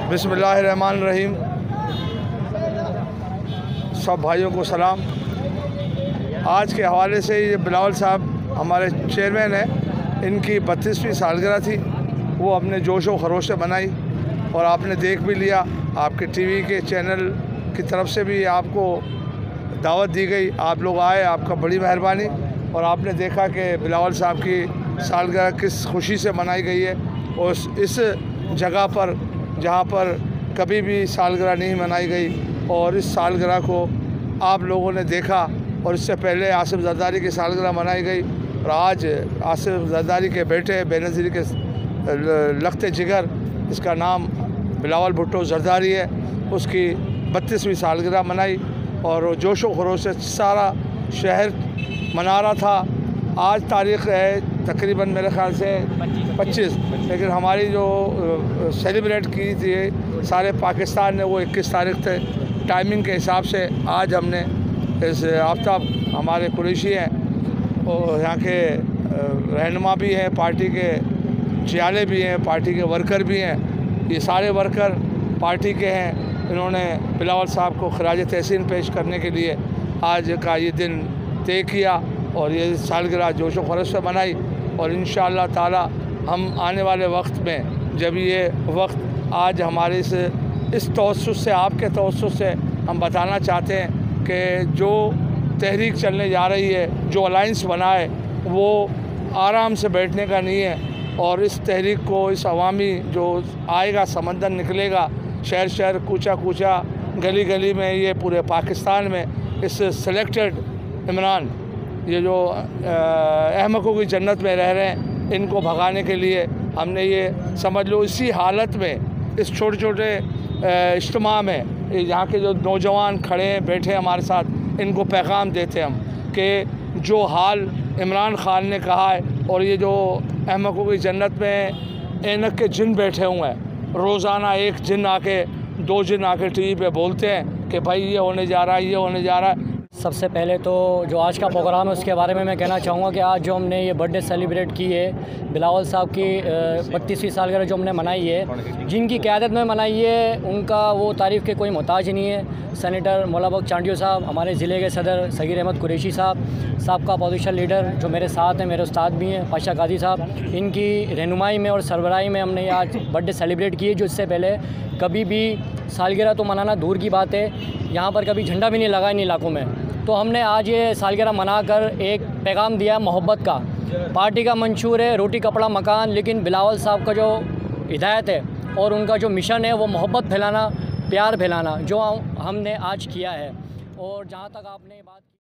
बिस्मिल्लाहिर्रहमानिर्रहीम। सब भाइयों को सलाम। आज के हवाले से ये बिलावल साहब हमारे चेयरमैन हैं, इनकी 32वीं सालगिरह थी। वो अपने जोश व खरोश से बनाई और आपने देख भी लिया। आपके टीवी के चैनल की तरफ से भी आपको दावत दी गई, आप लोग आए, आपका बड़ी मेहरबानी। और आपने देखा कि बिलावल साहब की सालगिरह किस खुशी से मनाई गई है। और इस जगह पर जहाँ पर कभी भी सालगिरह नहीं मनाई गई, और इस सालगिरह को आप लोगों ने देखा। और इससे पहले आसिफ जरदारी की सालगिरह मनाई गई, और आज आसिफ जरदारी के बेटे बेनज़ीर के लखते जिगर, इसका नाम बिलावल भुट्टो जरदारी है, उसकी 32वीं सालगिरह मनाई। और जोशो खरोश से सारा शहर मना रहा था। आज तारीख़ है तकरीबन मेरे ख़्याल से 25, लेकिन हमारी जो सेलिब्रेट की थी सारे पाकिस्तान ने वो 21 तारीख़ थे। टाइमिंग के हिसाब से आज हमने इस आफ्ताब हमारे कुरैशी हैं और यहाँ के रहनुमा भी हैं, पार्टी के जियाले भी हैं, पार्टी के वर्कर भी हैं। ये सारे वर्कर पार्टी के हैं। इन्होंने बिलावल साहब को खराज तहसीन पेश करने के लिए आज का ये दिन तय किया और ये सालगिरह जोशो खरोश से मनाई। और इंशाअल्लाह ताला हम आने वाले वक्त में, जब ये वक्त आज हमारे इस तवस्सुस से, आपके तवस्सुस से हम बताना चाहते हैं कि जो तहरीक चलने जा रही है, जो अलाइंस बना है, वो आराम से बैठने का नहीं है। और इस तहरीक को, इस अवामी जो आएगा, समंदर निकलेगा, शहर शहर, कूचा कूचा, गली गली में, ये पूरे पाकिस्तान में इस सेलेक्टेड इमरान, ये जो अहमकों की जन्नत में रह रहे हैं, इनको भगाने के लिए हमने ये समझ लो इसी हालत में, इस छोटे छोटे इज्तिमा में, यहाँ के जो नौजवान खड़े हैं, बैठे हैं हमारे साथ, इनको पैगाम देते हम कि जो हाल इमरान खान ने कहा है, और ये जो अहमकों की जन्नत में ऐनक के जिन बैठे हुए हैं, रोज़ाना एक जिन आके, दो जिन आके टीवी पे बोलते हैं कि भाई ये होने जा रहा है, ये होने जा रहा है। सबसे पहले तो जो आज का प्रोग्राम है उसके बारे में मैं कहना चाहूँगा कि आज जो हमने ये बर्थडे सेलिब्रेट की है, बिलावल साहब की 32वीं सालगिरह जो हमने मनाई है, जिनकी क़यादत में मनाई है, उनका वो तारीफ़ के कोई मोहताज नहीं है। सेनेटर मौलाबख्श चांडियो साहब, हमारे ज़िले के सदर सगीर अहमद कुरैशी साहब का अपोजिशन लीडर जो मेरे साथ हैं, मेरे उस्ताद भी हैं, पाशा काजी साहब, इनकी रहनुमाई में और सरबराही में हमने आज बर्थडे सेलिब्रेट की है। जो इससे पहले कभी भी सालगिरह तो मनाना दूर की बात है, यहाँ पर कभी झंडा भी नहीं लगा इन इलाकों में। तो हमने आज ये सालगिरह मनाकर एक पैगाम दिया मोहब्बत का। पार्टी का मंशूर है रोटी कपड़ा मकान, लेकिन बिलावल साहब का जो हिदायत है और उनका जो मिशन है वो मोहब्बत फैलाना, प्यार फैलाना, जो हमने आज किया है। और जहाँ तक आपने बात